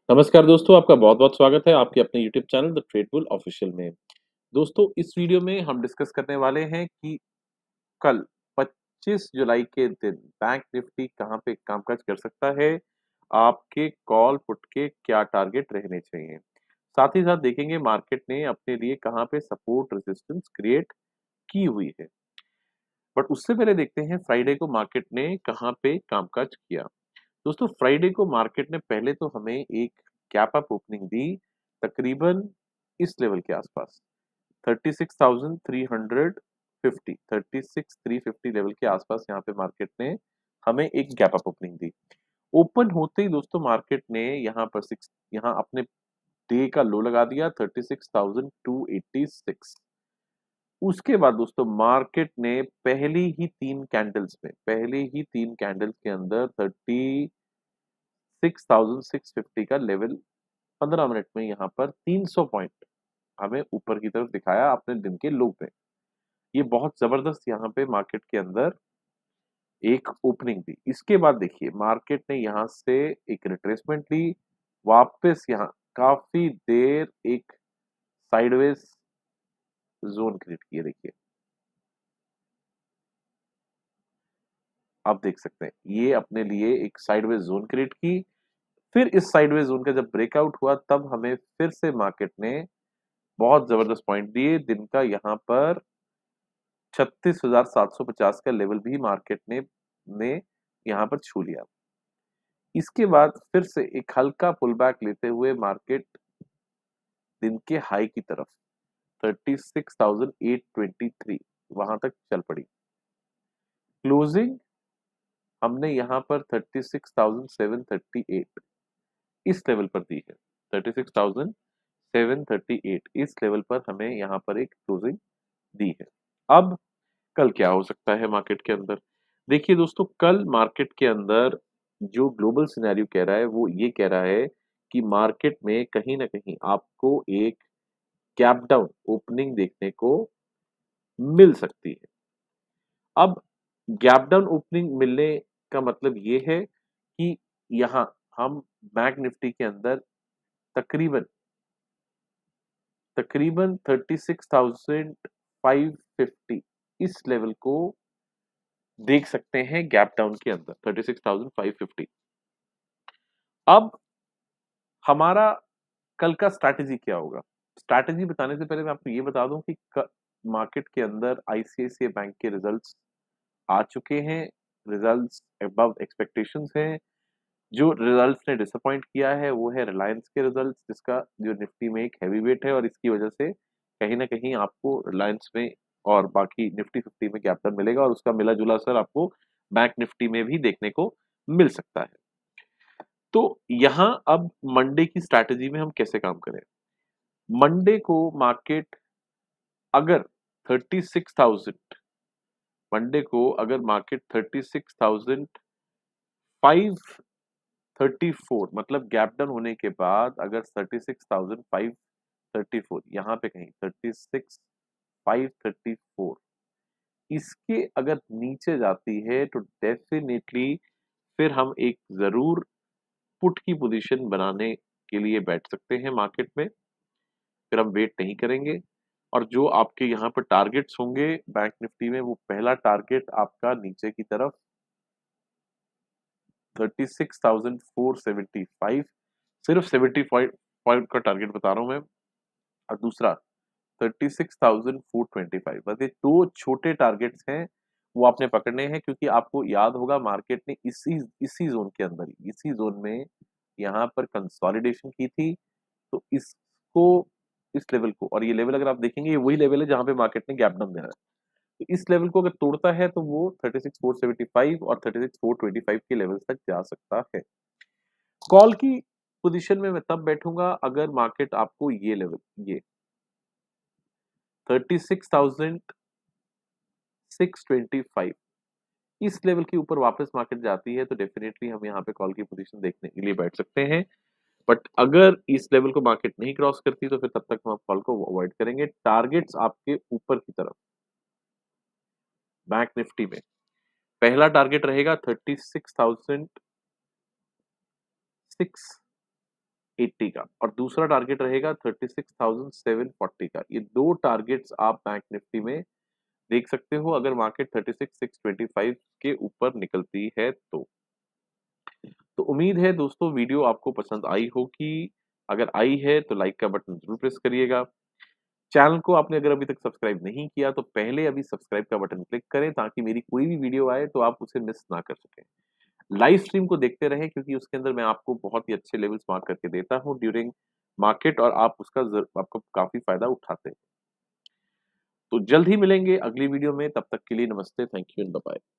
नमस्कार दोस्तों, आपका बहुत-बहुत स्वागत है आपके अपने YouTube channel the trade bull official में। दोस्तों, इस वीडियो में हम डिस्कस करने वाले हैं कि कल 25 जुलाई के दिन बैंक निफ्टी कहाँ पे कामकाज कर सकता है, आपके कॉल पुट के क्या टारगेट रहने चाहिए। साथ ही साथ देखेंगे मार्केट ने अपने लिए कहाँ पे सपोर्ट रेजिस्टेंस क्रिएट की हुई है। बट उससे पहले देखते हैं फ्राइडे को मार्केट ने कहाँ पे कामकाज किया। दोस्तों, फ्राइडे को मार्केट ने पहले तो हमें एक गैप अप ओपनिंग दी, तकरीबन इस लेवल के आसपास 36,350 36,350 लेवल के आसपास यहाँ पे मार्केट ने हमें एक गैप अप ओपनिंग दी। ओपन होते ही दोस्तों मार्केट ने यहाँ अपने डे का लो लगा दिया 36,286। उसके बाद दोस्तों मार्केट ने पहली ही तीन कैंडल्स के अंदर 36,650 का लेवल 15 मिनट में यहाँ पर 300 पॉइंट हमें ऊपर की तरफ दिखाया अपने दिन के लो पे। ये बहुत जबरदस्त यहाँ पे मार्केट के अंदर एक ओपनिंग थी। इसके बाद देखिए मार्केट ने यहाँ से एक रिट्रेसमेंट ली, वापस यहाँ काफी देर एक साइडवेज जोन क्रिएट किए। देखिए आप देख सकते हैं ये अपने लिए एक साइडवेज जोन क्रिएट की। फिर इस साइडवेज जोन का जब ब्रेकआउट हुआ तब हमें फिर से मार्केट ने बहुत जबरदस्त पॉइंट दिए। दिन का यहाँ पर 36,750 का लेवल भी मार्केट ने यहाँ पर छू लिया। इसके बाद फिर से एक हल्का पुल बैक लेते हुए मार्केट दिन के हाई की तरफ 36,823 वहां तक चल पड़ी। क्लोजिंग हमने यहाँ पर 36,738 इस लेवल पर दी है। 36,738 इस लेवल पर हमें यहाँ पर एक क्लोजिंग दी है। अब कल क्या हो सकता है मार्केट के अंदर? देखिए दोस्तों, कल मार्केट के अंदर जो ग्लोबल सिनेरियो कह रहा है वो ये कह रहा है कि मार्केट में कहीं ना कहीं आपको एक गैप डाउन ओपनिंग देखने को मिल सकती है। अब गैप डाउन ओपनिंग मिलने का मतलब ये है कि यहाँ हम बैंक निफ्टी के अंदर तकरीबन तकरीबन 36,550 इस लेवल को देख सकते हैं गैप डाउन के अंदर 36,550। अब हमारा कल का स्ट्रैटेजी क्या होगा? स्ट्रैटेजी बताने से पहले मैं आपको ये बता दूं कि मार्केट के अंदर आईसीआईसीआई बैंक के रिजल्ट्स आ चुके हैं। रिजल्ट्स अबव एक्सपेक्टेशंस हैं। जो रिजल्ट्स ने डिसअपॉइंट किया है वो है रिलायंस के रिजल्ट्स, जिसका जो निफ्टी में एक हैवी वेट है और इसकी वजह से कहीं ना कहीं आपको रिलायंस में और बाकी निफ्टी 50 में गैप डाउन मिलेगा और उसका मिला जुला असर आपको बैंक निफ्टी में भी देखने को मिल सकता है। तो यहाँ अब मंडे की स्ट्रैटेजी में हम कैसे काम करें? मंडे को मार्केट अगर 36,000 मंडे को अगर मार्केट 36,534 मतलब गैप डाउन होने के बाद अगर 36,534 यहाँ पे कहीं 36,534 इसके अगर नीचे जाती है तो डेफिनेटली फिर हम एक जरूर पुट की पोजीशन बनाने के लिए बैठ सकते हैं मार्केट में। फिर हम वेट नहीं करेंगे और जो आपके यहाँ पर टारगेट्स होंगे बैंक निफ्टी में, वो पहला टारगेट आपका नीचे की तरफ 36,475 सिर्फ 75 पॉइंट का टारगेट बता रहा हूं मैं, और दूसरा 36,425। बस ये दो छोटे टारगेट्स हैं, वो आपने पकड़ने हैं क्योंकि आपको याद होगा मार्केट ने इसी इसी जोन के अंदर इसी जोन में यहाँ पर कंसोलिडेशन की थी। तो इसको इस लेवल को, और ये लेवल अगर आप देखेंगे ये वही लेवल है जहां पे मार्केट ने गैप डाउन देना है। तो इस लेवल को अगर तोड़ता है तो वो 36,475 और 36,425 के लेवल तक जा सकता है। कॉल की पोजीशन में मैं तब बैठूंगा अगर मार्केट आपको ये लेवल ये 36,625 इस लेवल के ऊपर वापस मार्केट जाती है तो डेफिनेटली हम यहाँ पे कॉल की पोजीशन देखने के लिए बैठ सकते हैं। बट अगर इस लेवल को मार्केट नहीं क्रॉस करती तो फिर तब तक हम कॉल को अवॉइड करेंगे। टारगेट्स आपके ऊपर की तरफ बैंक निफ्टी में पहला टारगेट रहेगा 36,600 80 का और दूसरा टारगेट रहेगा 36,740 का। ये दो टारगेट्स आप बैंक निफ्टी में देख सकते हो अगर मार्केट 36,625 के ऊपर निकलती है तो उम्मीद है दोस्तों वीडियो आपको पसंद आई होगी। अगर आई है तो लाइक का बटन जरूर प्रेस करिएगा। चैनल को आपने अगर अभी तक सब्सक्राइब नहीं किया तो पहले अभी सब्सक्राइब का बटन क्लिक करें ताकि मेरी कोई भी वीडियो आए तो आप उसे मिस ना कर सकें। लाइव स्ट्रीम को देखते रहें क्योंकि उसके अंदर मैं आपको बहुत ही अच्छे लेवल्स मार्क करके देता हूं ड्यूरिंग मार्केट और आप आपको काफी फायदा उठाते हैं। तो जल्द ही मिलेंगे अगली वीडियो में, तब तक के लिए नमस्ते, thank you and bye bye.